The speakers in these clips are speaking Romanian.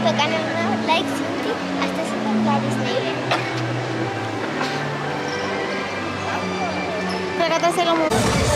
pe canalul meu Like Cinti. Astăzi suntem la Disneyland. Pe gata să luăm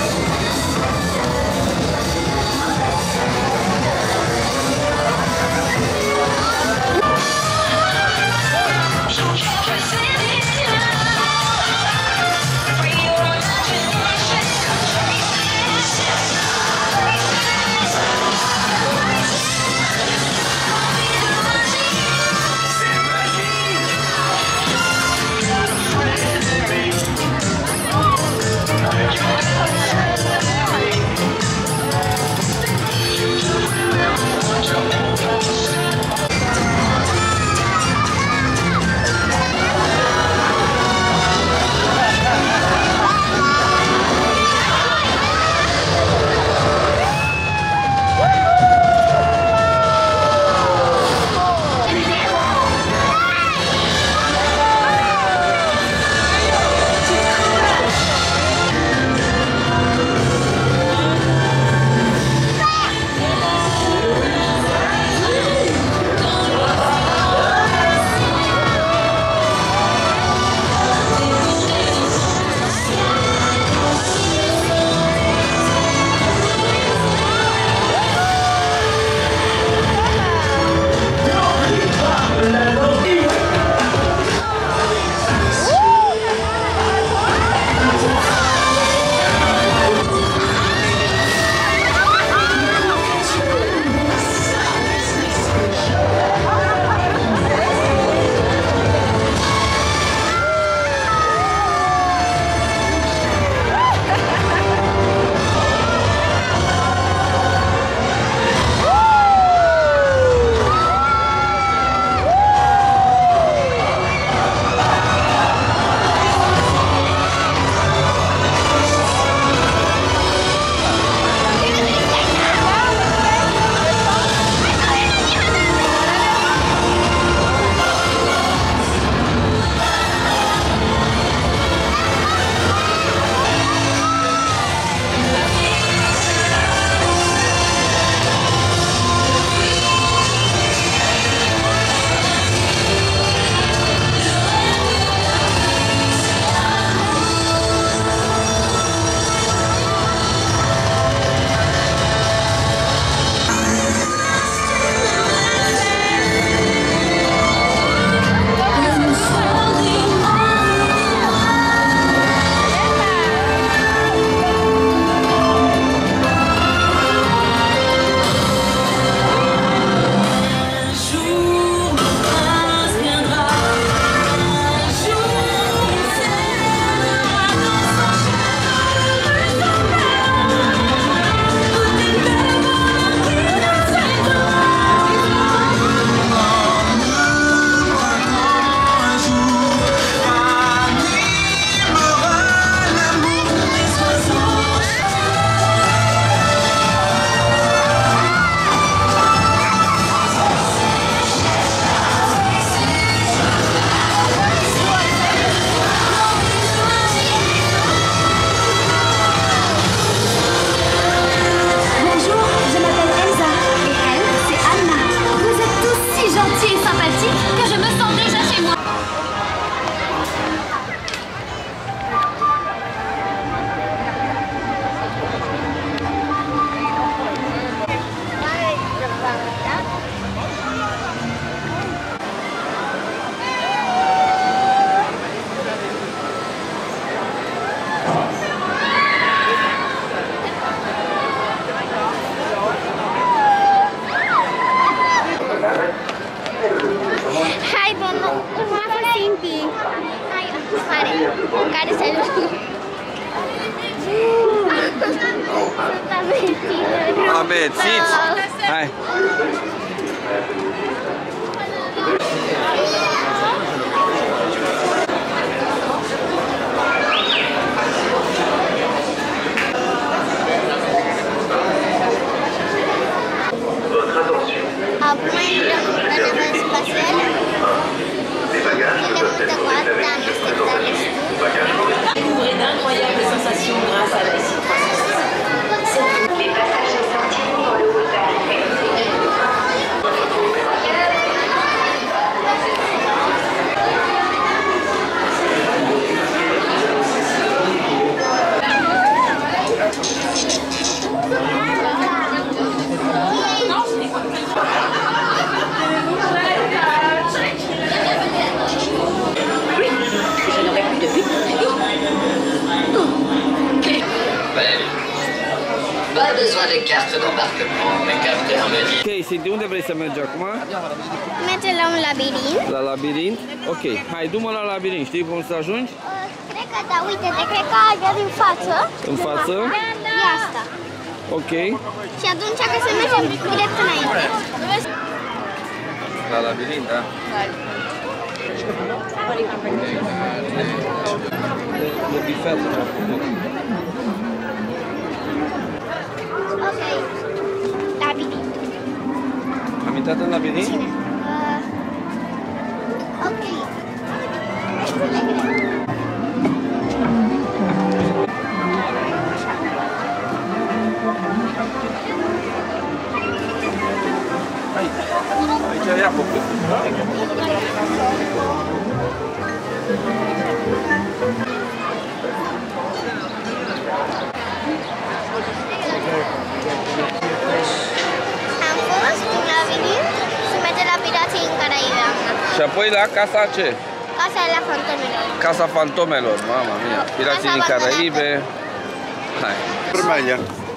hai, domnul, urma cu Cinti. Hai, mare, care să nu. Sunt amețiți. Amețiți? Hai. Acum intrăm în navele spațiale. Suntem multe cu atâta în așteptare, știi? D'incroyables sensations grâce à la Les passagers sortiront dans le hall d'arrivée. Pas besoin de carte d'embarquement, mes capteurs me disent. Ok, Cinti, unde vrei să mergi acum? Merge la un labirint. La labirint? Ok, hai, du-mă la labirint, știi cum să ajungi? Cred că da, uite-te, cred că aia din față. În față? E asta. Ok. Și atunci că să mergem direct înainte. La labirint, da? E bifet. Ok. Labirint. Am intrat în labirint? Cine? Ok. Aici ia focul. Am fost în labirint și merge la Pirații în Caraibe. Și apoi la casa ce? Casa la Fantomelor. Casa Fantomelor, mama mia. Pirații din Caraibe. Hai. Vermelha.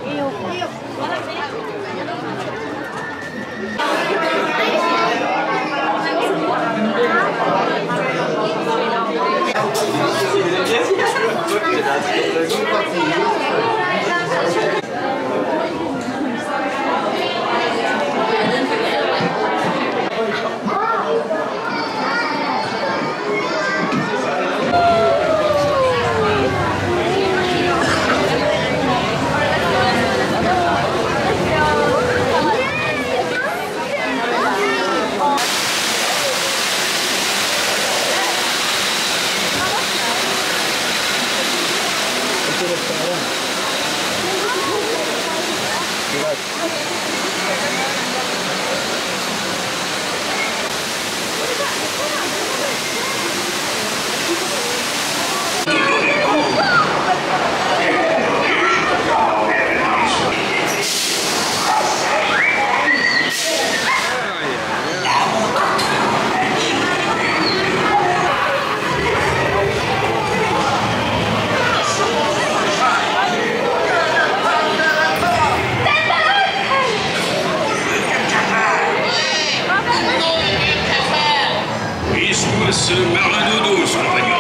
Ce Maranodos, compagnon.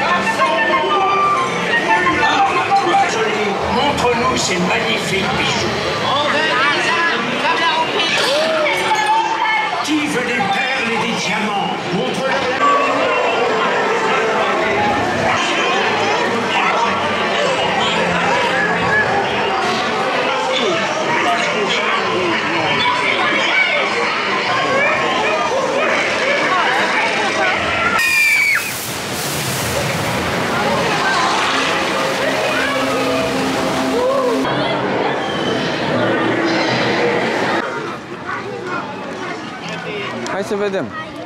Montre-nous ces magnifiques bijoux. Qui veut des perles et des diamants? Montre-leur. Hai să vedem.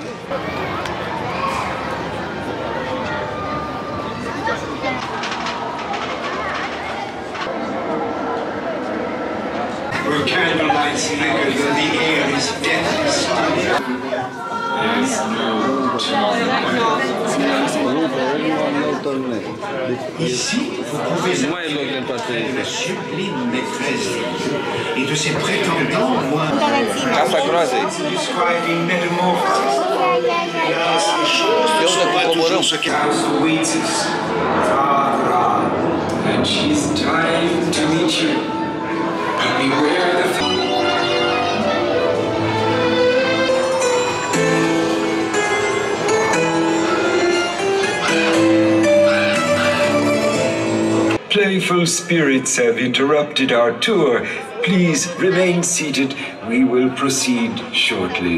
Where candlelight flickers and the air is deathly still. There's no Ici, vous pouvez appeler la sublime maîtresse et de ses prétendants, moi, Casa Groasei. describing metamorphosis. Hélas, les choses ne sont pas toujours ce qu'elles awaits us. And she's trying to meet you. But beware the Playful spirits have interrupted our tour. Please remain seated. We will proceed shortly.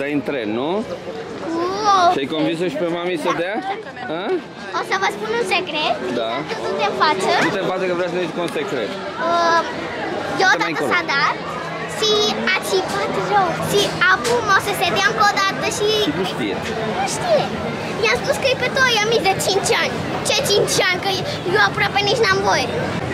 dai în tren, nu? Și ai convins-o și pe mami să dea? A? O să vă spun un secret. Da. Du-te în față. Du-te în față că vreau să ne zic un secret. Eu odată s-a dat și a țipat rău. Și acum o să se dea încă o dată și... Nu știe. Nu știe. I-am spus că e pe toi, am de 5 ani. Ce 5 ani? Că eu aproape nici n-am voie.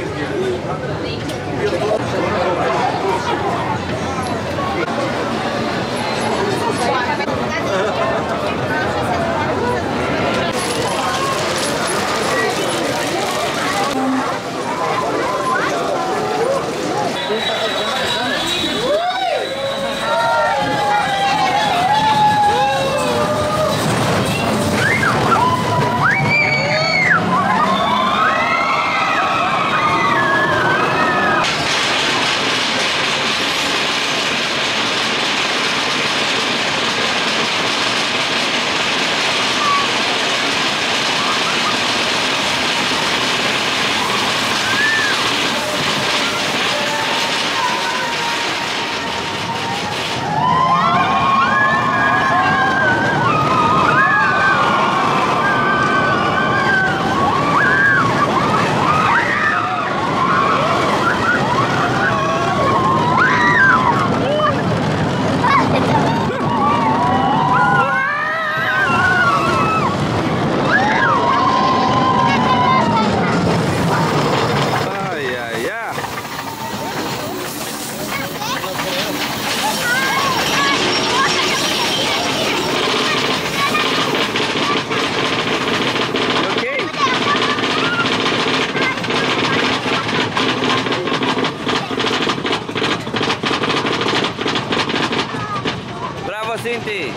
Cinti!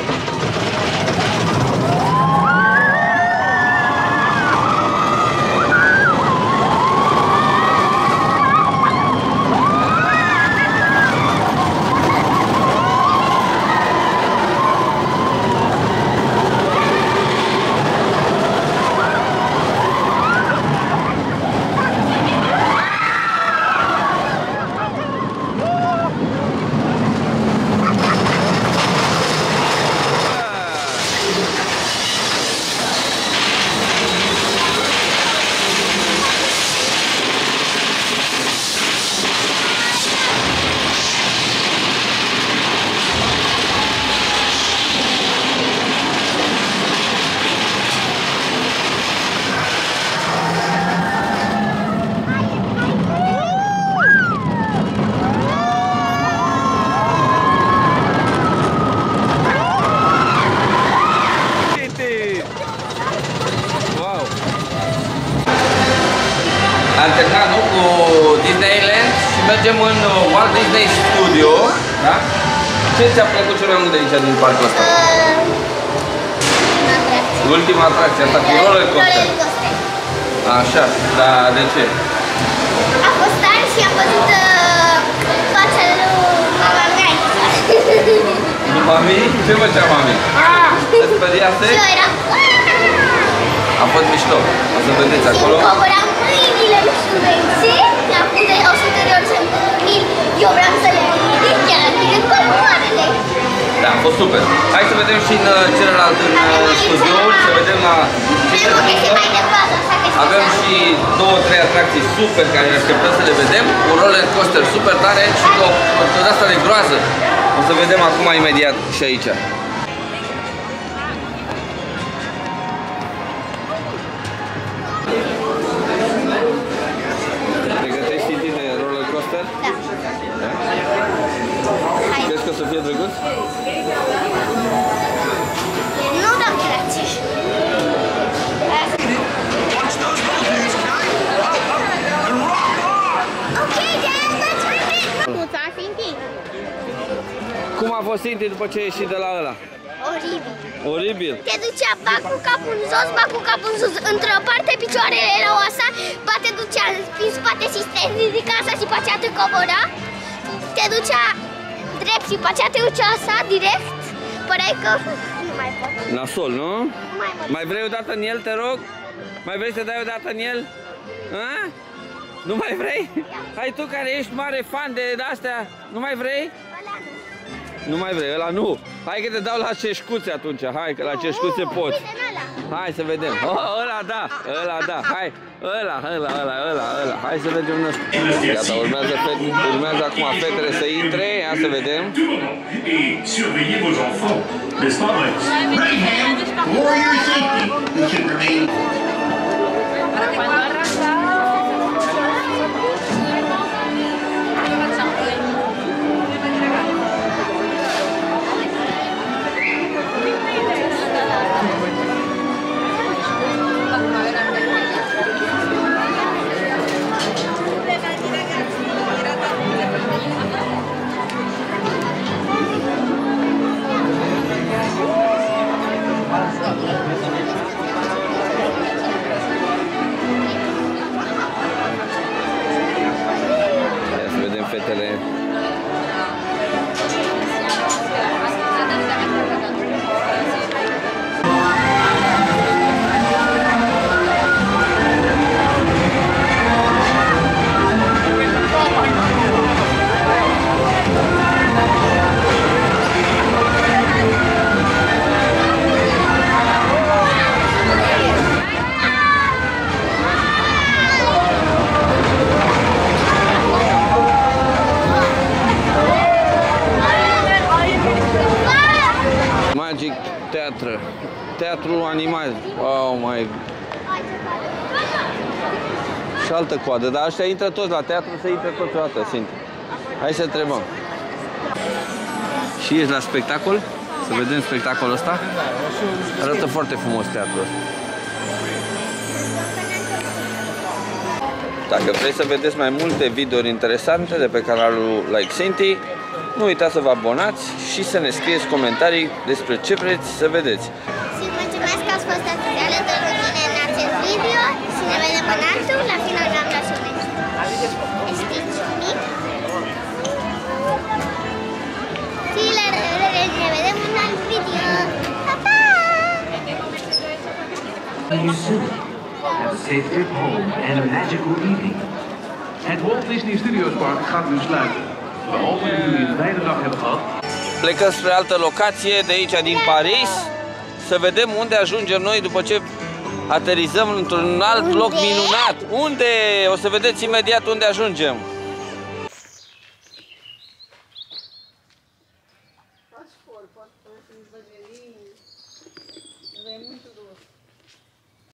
Am terminat cu Disneyland și mergem în Walt Disney Studio, da? Ce ți-a plăcut cel mai mult de aici, din parcul ăsta? Ultima atracție, asta cu roller coaster. Așa, dar de ce? A fost tare și am văzut fața lui mama mea. Nu mami? Ce făcea mami? Se speriase? Și eu eram... A fost mișto, o să vedeți acolo. Și coboram mâinile, nu știu de ce, mi-am pus de 100 de ori să eu vreau să le ridic, chiar ridic colomoarele. Da, a fost super. Hai să vedem și în celălalt în studioul, să vedem la... Avem și 2-3 atracții super care ne așteptăm să le vedem. Un roller coaster super tare și o asta de groază. O să vedem acum imediat și aici. Pregătești Cinti de roller coaster? Da. Crezi că o să fie drăguț? Nu dau grație. Ok, Dad, let's rip it! Cinti? Cum a fost Cinti după ce ai ieșit de la ăla? Oribil. Oribil? Te ducea ba cu capul în jos, ba cu capul în sus. Într-o parte picioarele erau așa, ba te ducea în spate și te ridica așa și pe aceea te cobora. Te ducea drept și pe aceea te ducea așa, direct. Păreai că nu mai pot. Nasol, nu? Nu mai pot. Mai vrei o dată în el, te rog? Mai vrei să dai o dată în el? A? Nu mai vrei? Hai tu care ești mare fan de astea, nu mai vrei? Ăla nu. Nu mai vrei, ăla nu. Hai că te dau la ceșcuțe atunci. Hai că la ceșcuțe poți. Uite, în ăla. Hai să vedem. Oh, ăla da, ăla da. Hai, ăla. Hai să vedem ăsta. Gata, urmează acum fetele să intre. Ia să vedem. Et surveillez vos enfants. N'est-ce pas, Rex? Right hand, warrior safety. You should remain. Fetele. Magic Theatre. Teatrul animal. Oh my. Și altă coadă, dar ăștia intră toți la teatru, să intre toți o dată, Sinti. Hai să întrebăm. Și ești la spectacol? Să vedem spectacolul ăsta? Arată foarte frumos teatrul ăsta. Dacă vreți să vedeți mai multe videouri interesante de pe canalul Like Sinti, nu uitați să vă abonați și să ne scrieți comentarii despre ce vreți să vedeți. Și mulțumesc că ați fost atât de alături de mine în acest video și ne vedem în altul, la final am dat și un stici mic. Și ne vedem în alt video. Pa, pa! Have a safe trip home and a magical evening. Het Walt Disney Studios Park gaat nu sluiten. We hopen dat jullie een fijne dag hebben gehad. Plecăm spre altă locație de aici din Paris. Să vedem unde ajungem noi după ce aterizăm într-un alt loc minunat. Unde? O să vedeți imediat unde ajungem. Faz for, pode ser muito devagarinho. É muito doce.